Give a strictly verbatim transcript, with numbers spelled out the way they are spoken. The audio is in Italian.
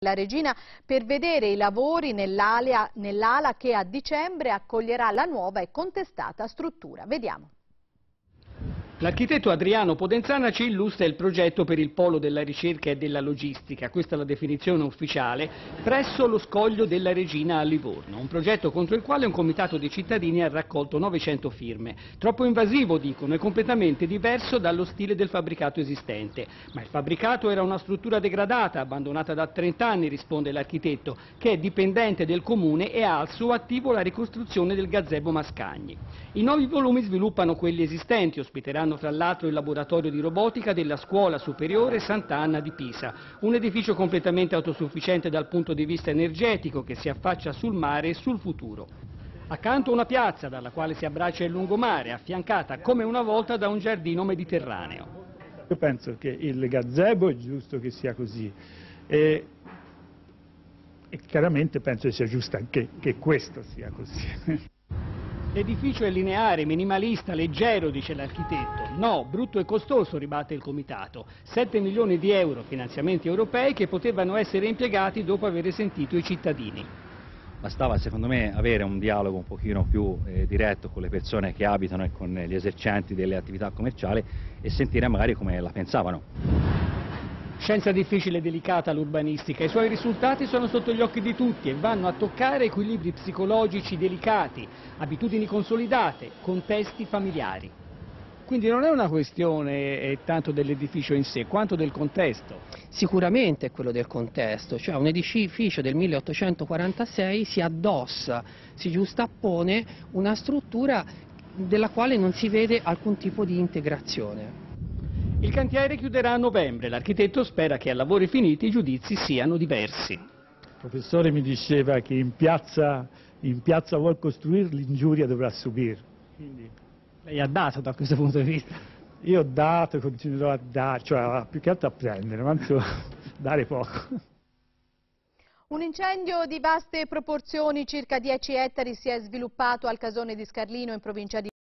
La Regina per vedere i lavori nell'ala nell'ala che a dicembre accoglierà la nuova e contestata struttura. Vediamo. L'architetto Adriano Podenzana ci illustra il progetto per il polo della ricerca e della logistica, questa è la definizione ufficiale, presso lo scoglio della Regina a Livorno, un progetto contro il quale un comitato di cittadini ha raccolto novecento firme. Troppo invasivo, dicono, e completamente diverso dallo stile del fabbricato esistente. Ma il fabbricato era una struttura degradata, abbandonata da trenta anni, risponde l'architetto, che è dipendente del comune e ha al suo attivo la ricostruzione del gazebo Mascagni. I nuovi volumi sviluppano quelli esistenti, ospiteranno fra l'altro il laboratorio di robotica della Scuola Superiore Sant'Anna di Pisa, un edificio completamente autosufficiente dal punto di vista energetico che si affaccia sul mare e sul futuro. Accanto una piazza dalla quale si abbraccia il lungomare, affiancata come una volta da un giardino mediterraneo. Io penso che il gazebo è giusto che sia così e, e chiaramente penso che sia giusto anche che questo sia così. L'edificio è lineare, minimalista, leggero, dice l'architetto. No, brutto e costoso, ribatte il comitato. sette milioni di euro, finanziamenti europei che potevano essere impiegati dopo aver sentito i cittadini. Bastava secondo me avere un dialogo un pochino più eh, diretto con le persone che abitano e con gli esercenti delle attività commerciali e sentire magari come la pensavano. Scienza difficile e delicata l'urbanistica, i suoi risultati sono sotto gli occhi di tutti e vanno a toccare equilibri psicologici delicati, abitudini consolidate, contesti familiari. Quindi non è una questione eh, tanto dell'edificio in sé, quanto del contesto. Sicuramente è quello del contesto, cioè un edificio del milleottocentoquarantasei si addossa, si giustappone una struttura della quale non si vede alcun tipo di integrazione. Il cantiere chiuderà a novembre, l'architetto spera che a lavori finiti i giudizi siano diversi. Il professore mi diceva che in piazza, in piazza vuol costruire, l'ingiuria dovrà subire. Quindi... Lei ha dato da questo punto di vista? Io ho dato, continuerò a dare, cioè più che altro a prendere, ma insomma dare poco. Un incendio di vaste proporzioni, circa dieci ettari, si è sviluppato al Casone di Scarlino in provincia di